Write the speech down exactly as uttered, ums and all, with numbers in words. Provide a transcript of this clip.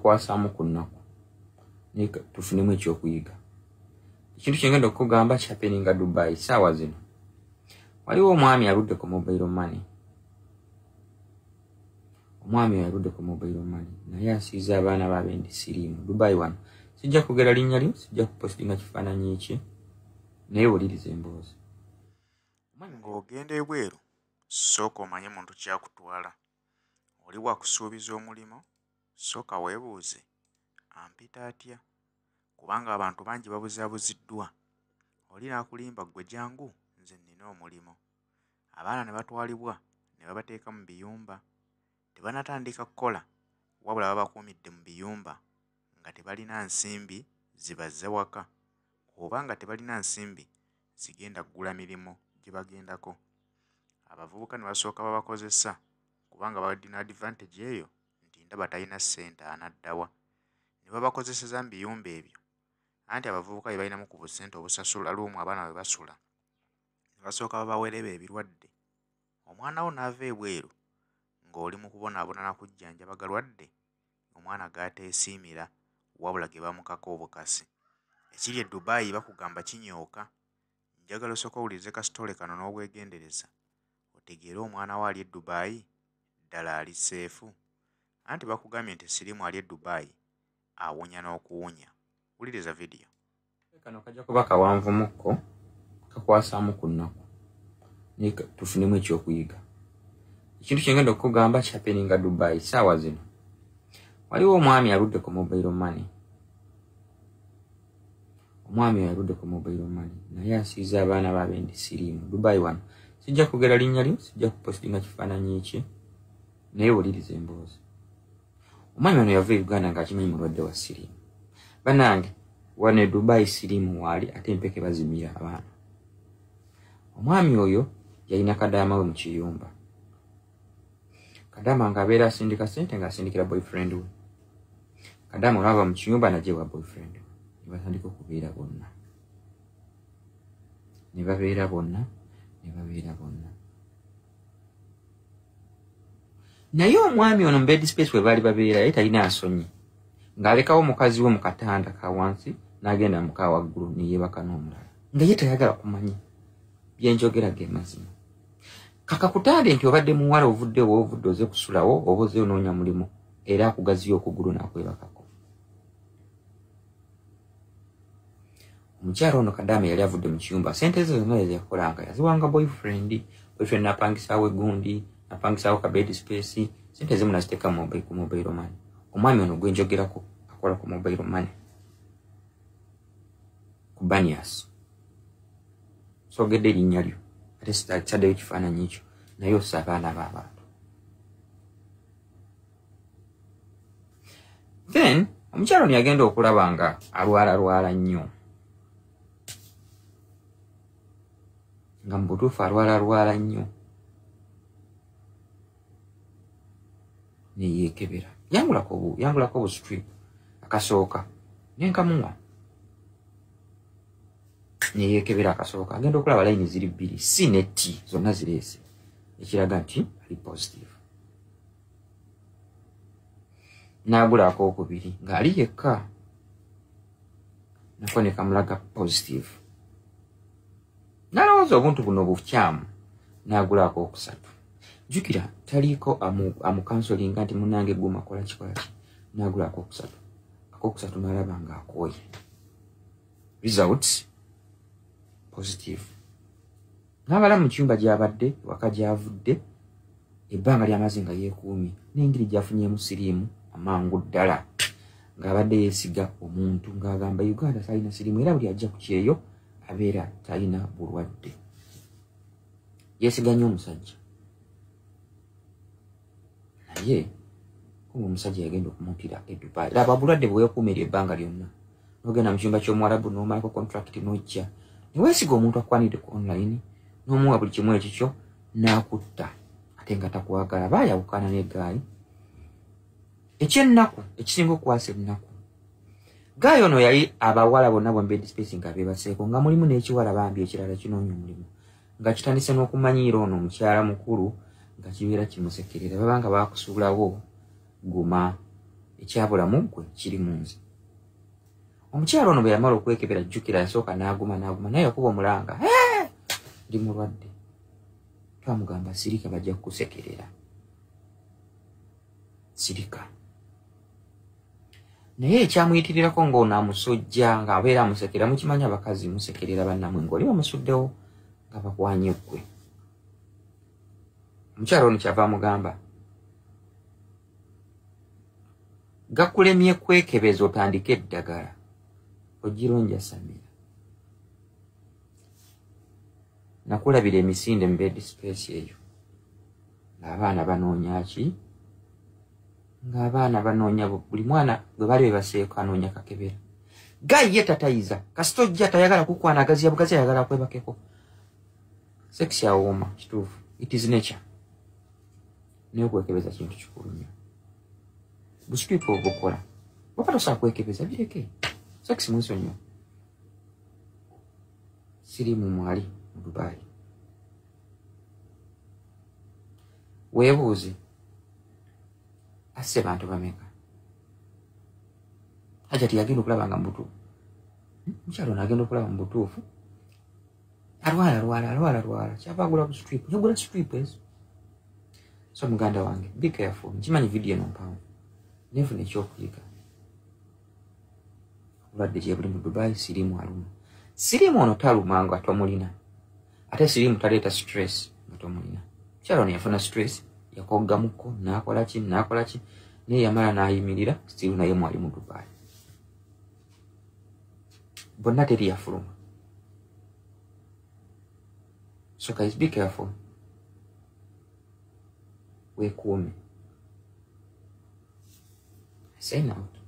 kakwasamu ku nnaku naye tufunemu ekyokuyiga. Ekintu kyengenda okugamba kyapeninga Dubai saawa zino. Waliwo omwami aludde ku mobile money. Omwami aludde ku mobile money naye asiiza abaana b'abendi siriimu Dubai wano. Sijja kugera linnya lyo, sijja kupostinga kifaananyi kye, naye wuliriza emboozi. Ng'ogenda ebweru sooka omanye muntu kyakutwala. Oli wakusuubiza omulimo sooka weebuuze ampita atya, kubanga abantu bangi babuzaabuziddwa. Oli n'akulimba ggwe jangu nze nnina omulimo. Abaana ne batwalibwa ne babateeka mu biyumba, tebanatandika kukola wabula babakuumidde mu biyumba nga tebalina nsimbi zibazze waka oba nga tebalina nsimbi zigenda kugula mirimu gye bagendako. Abavubuka ne basooka babakozesa kubanga balina advantage eyo nti ndaba talina ssente anaddawa. Ne babakozeseza mu biyumba ebyo anti abavubuka bye balinamu ku busente obusasula luumu abaana bwe basula. Ne basooka babawereba ebirwadde. Omwana wo n'ava ebweru ng'oli mu kubonaabona na kujjanjaba galwadde, omwana g'ateesiimira wabula ge bamukako obukasi. Ekiri e Dubai bakugamba kinyooka. Njagala osooka owulirize kasitole kano n'obwegendereza otegeere omwana wo ali e Dubai ddala ali seefu. Anti bakugambye nti siriimu ali e Dubai awonya n'okuwonya. Wuliriza vidiyo. Kano kajja kuba kawanvumukko kakwasaamu ku nnaku naye tufunemu ekyokuyiga. Ekintu kyengenda okugamba kyapeninga Dubai saawa zino. Waliwo omwami aludde ku mobile money. Omwami aludde ku mobile money naye asiiza abaana b'abendi siriimu Dubai wano. Sijja kugera linnya lyo, sijja kupostinga kifaananyi kye, naye wuliriza emboozi. Omwami ono yava e Uganda ng'akimanyi mulwadde wa siriimu. Bannange wano e Dubai siriimu waali ate empeke bazimira abaana. Omwami oyo yalina kadaama we mu kiyumba. Kadaama ng'abeera asindika ssente ng'asindikira boyfriend we. Kadaama olwava mu kiyumba najje wa boyfriend we. Ne batandika okubeera bonna. Ne babeera bonna, ne babeera bonna. Naye omwami ono mu bed space we baali babeera yali talina nsonyi. Ng'alekawo mukazi we mu katanda ka wansi n'agenda mu ka waggulu ne yeebaka n'omulala. Nga ye tayagala kumanya bye njogera ge mazima. Kaka kutande nti obadde muwala ovudde wo ovudde oze kusulawo oba oze onoonya mulimu era akugaziyo okugulu n'akwebakako. Omukyala ono Kadaama yali avudde mu kiyumba, ssente ze zonna ezeyakolanga yaziwanga boyfriend. Boyfriend n'apangisaawo egundi, n'apangisaawo ka bed space, ssente zimu naziteeka ku mobile money. Omwami ono gwe njogerako akola ku mobile money ku Banias. Sogedde erinnya lyo ate kitaddeyo kifaananyi ekyo naye ossa abaana b'abantu. Then omukyala ono yagenda okulaba nga alwalalwala nnyo, nga mu butuufu alwalalwala nnyo ne yeekebera. Yangulako yangulako obustrip akasooka nenkamuwa ne yeekebera akasooka. Agenda okulaba layini ziri bbiri si ne T zonna zireese ekiraga nti ali positive. N'agulako okubiri ng'ali yekka nako ne kamulaga positive. N'alowooza obuntu buno bukyamu n'agulako okusatu. Jjukira taliiko amukansolinga nti munnange guma kola kikola ki. N'agulako okusatu. Akokusatu n'alaba ng'akooye. Results positive. N'abala mu kiyumba gy'abadde waka gy'avudde ebbanga ly'amaze nga yeekuumye n'engeri gy'afunyeemu siriimu amangu ddala ng'abadde yeesiga omuntu ng'agamba Uganda talina siriimu era buli ajja ku kyeyo abeera talina bulwadde. Yeesiga nnyo omusajja naye kuba omusajja yagenda okumuutira e Dubai. Laba bulwadde bwe weekuumira ebbanga lyonna n'ogenda mu kiyumba ky'Omuwarabu n'omalako contract n'ojja ne weesiga omuntu akwanidde ku online n'omuwa buli kimu ekikyo n'akutta ate nga takwagala. Baayawukana n'egaayi. Ekyennaku ekisinga okukwasa ennaku, gaayi ono yali abawala bonna bwe bed space nga beebaseeko nga mulimu n'ekiwala bambi ekirala kinoonya omulimu nga kitandise n'okumanyiira ono omukyala mukulu nga kibeera kimusekerera babanga baakusuulawo guma ekyabula mugwe kiri munze. Omukyalo ono bwe yamala okwekebera jjukira yasooka n'aguma n'aguma naye yakuba omulanga ndi mulwadde. Twamugamba sirika bajja kukusekerera. Sirika. Naye ekyamuyitirirako ng'ono amusojja ng'abeera amusekera mukimanya abakazi musekerera bannamwe ng'oli bamusuddewo nga bakwanye ggwe. Omukyalo ono kyava amugamba gakulemye kwekebeza otandike eddagala ogironja Samira. Nakulabira emisinde mu bed space eyo ng'abaana banoonya ki ng'abaana banoonya buli mwana bwe bali bwe baseeko anoonya kakebera. Gayi ye tatayiza kasitojja tayagala kukwanagaziya bugazi ayagala kwebakeko. Sex yawooma kituufu. It is nature. Naye okwekebeza kintu kikulu nnyo. Busitwipu obukola bw'oba tosobola kwekebeza bireke. Sex mwiso nnyo. Siriimu mwali mu Dubai. Weebuuze asse bantu bameka. Hajati yagenda okulaba nga mbutuufu. Mukyalo n'agenda okulaba mu butuufu. Alwala alwala alwala alwala kyava agula ku strip. Yagula strip ezo. So muganda wange be careful. Nkimanyi video eno mpawo. Nefuna ekyokuyiga. Obulwadde gye buli mu Dubai siriimu aluma. Siriimu ono taluma nga tomulina. Ate siriimu taleeta stress nga tomulina. Mukyalo ono yafuna stress yakoggamuko n'akola ki n'akola ki naye yamala n'ayimirira still naye mwali mu Dubai. Bonna teri yafuluma. So guys, be careful. Weekuume. I say now.